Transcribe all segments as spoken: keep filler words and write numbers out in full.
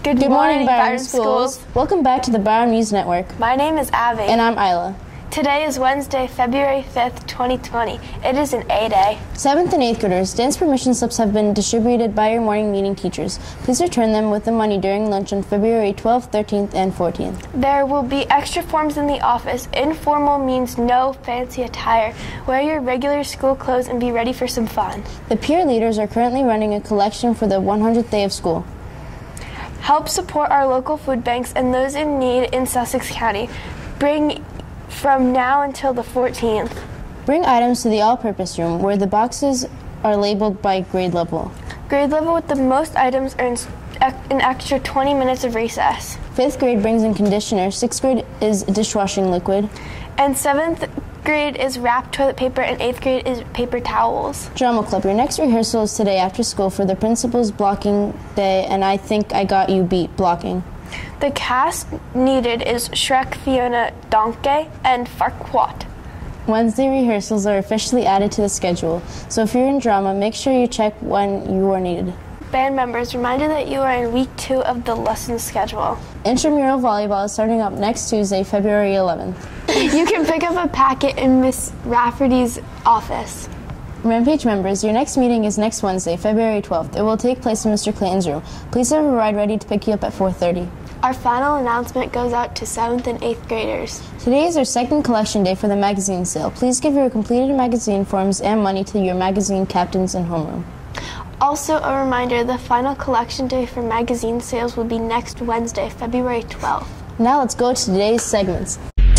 Good, Good morning, morning, Byron, Byron Schools. Schools. Welcome back to the Byron News Network. My name is Avi. And I'm Isla. Today is Wednesday, February fifth, twenty twenty. It is an A-Day. Seventh and eighth graders, dance permission slips have been distributed by your morning meeting teachers. Please return them with the money during lunch on February twelfth, thirteenth, and fourteenth. There will be extra forms in the office. Informal means no fancy attire. Wear your regular school clothes and be ready for some fun. The peer leaders are currently running a collection for the one hundredth day of school. Help support our local food banks and those in need in Sussex County. Bring from now until the fourteenth. Bring items to the all-purpose room where the boxes are labeled by grade level. Grade level with the most items earns an extra twenty minutes of recess. Fifth grade brings in conditioner, sixth grade is dishwashing liquid. And seventh grade is wrapped toilet paper, and eighth grade is paper towels. Drama Club, your next rehearsal is today after school for the principal's blocking day, and I think I got you beat blocking. The cast needed is Shrek, Fiona, Donkey, and Farquaad. Wednesday rehearsals are officially added to the schedule, so if you're in drama, make sure you check when you are needed. Band members, reminder that you are in week two of the lesson schedule. Intramural volleyball is starting up next Tuesday, February eleventh. You can pick up a packet in Miss Rafferty's office. Rampage members, your next meeting is next Wednesday, February twelfth. It will take place in Mister Clayton's room. Please have a ride ready to pick you up at four thirty. Our final announcement goes out to seventh and eighth graders. Today is our second collection day for the magazine sale. Please give your completed magazine forms and money to your magazine captains in homeroom. Also, a reminder, the final collection day for magazine sales will be next Wednesday, February twelfth. Now let's go to today's segments.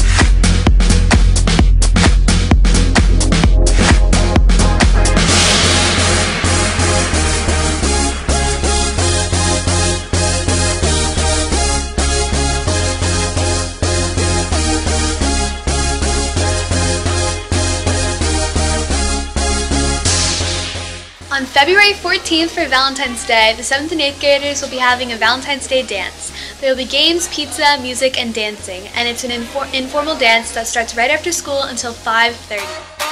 On February fourteenth for Valentine's Day, the seventh and eighth graders will be having a Valentine's Day dance. There will be games, pizza, music, and dancing, and it's an infor- informal dance that starts right after school until five thirty.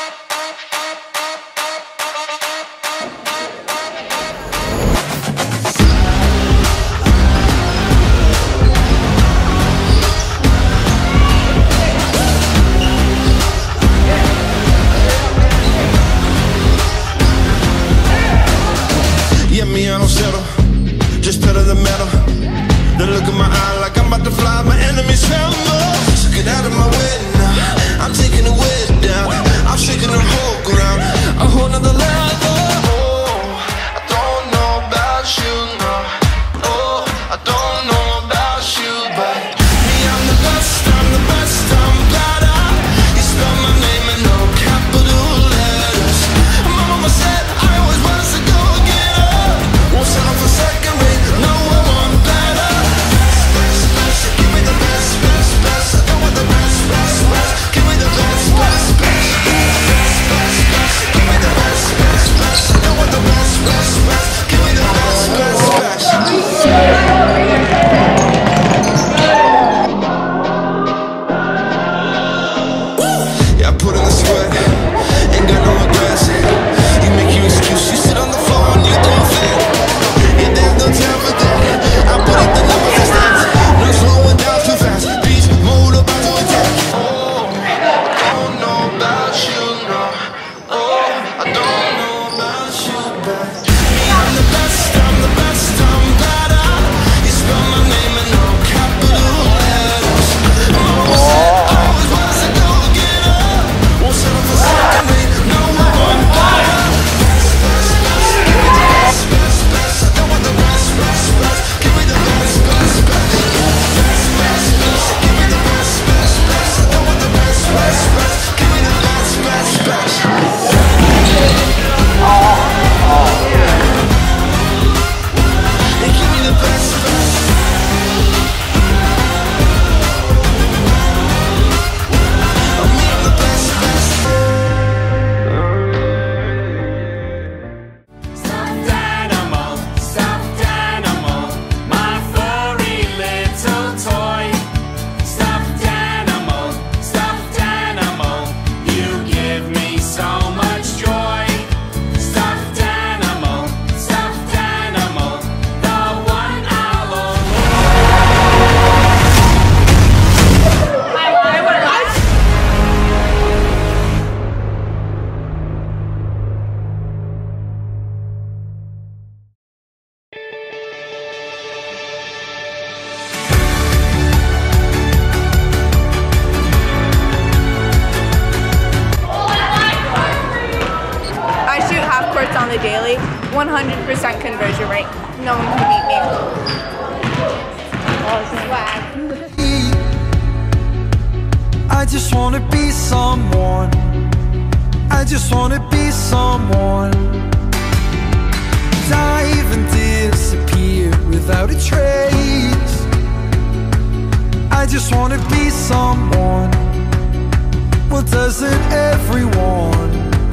I don't settle, just pedal the metal. The look in my eye like I'm about to fly, my enemies tremble. So get out of my way now, I'm taking the weight down. I'm shaking the whole ground, a whole nother level. Oh, I don't know about you, no. Oh, I don't know about you, but me, I'm the best, I'm the best, I'm better. You spell my name in no capital letters. My mama said I always was to go get up. Won't settle for second rate, no, I want better. Best, best, best, give me the best, best, best. I don't want the best, best, best. Give me the best, best, best. Best, best, best, give me the best, best. the daily, one hundred percent conversion rate. No one can beat me. Swag. I just wanna be someone. I just wanna be someone. Dive and disappear without a trace. I just wanna be someone. Well, doesn't everyone?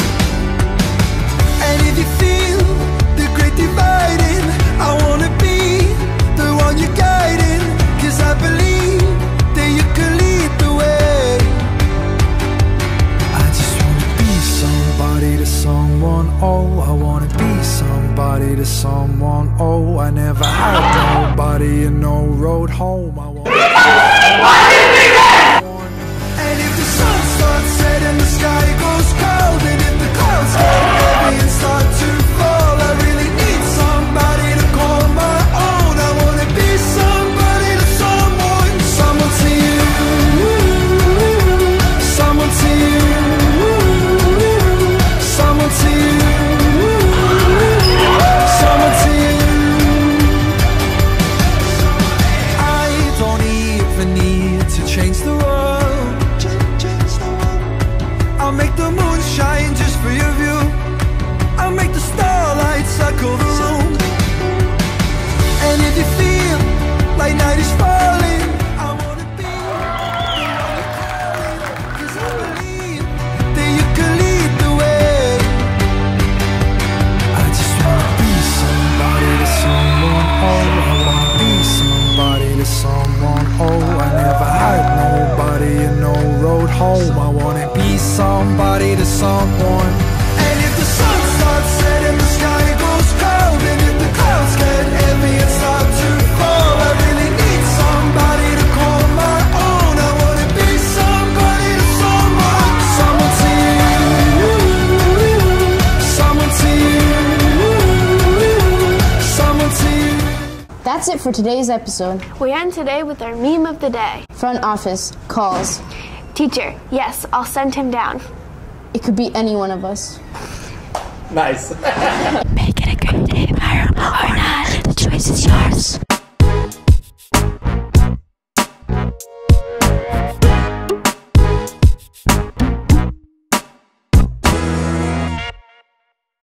And if you feel the great dividing, I wanna be the one you're guiding. Cause I believe that you can lead the way. I just wanna be somebody to someone. Oh, I wanna be somebody to someone. Oh, I never had nobody and no road home. I want. And if the sun starts setting, the sky goes cold, and if the clouds get heavy and start to fall, I really need somebody to call my own. I wanna be somebody to someone. Someone to you, someone to you, someone to you, someone to you. I don't even need to change the world. I'll make the moon shine just for your view. I'll make the starlight circle the room. And if you feel like night is falling, I wanna be the one you're calling. Cause I believe that you can lead the way. I just wanna be somebody to someone. Oh, I wanna be somebody to someone. Oh, I never had nobody and no road home. I wanna be somebody to someone. And if the sun starts setting, the sky goes cold, and if the clouds get heavy and start to fall, I really need somebody to call my own. I wanna be somebody to someone. Someone to you, someone to you, someone to you. That's it for today's episode. We end today with our meme of the day. Front office calls. Teacher, yes, I'll send him down. It could be any one of us. Nice. Make